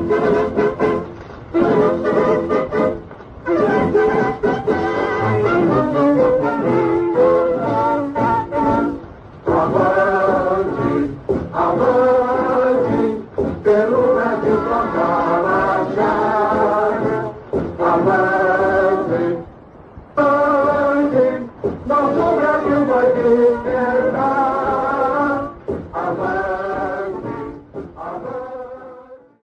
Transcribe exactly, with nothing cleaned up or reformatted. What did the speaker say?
Pelo Brasil tocar marchar, avante, avante, nosso Brasil vai ter.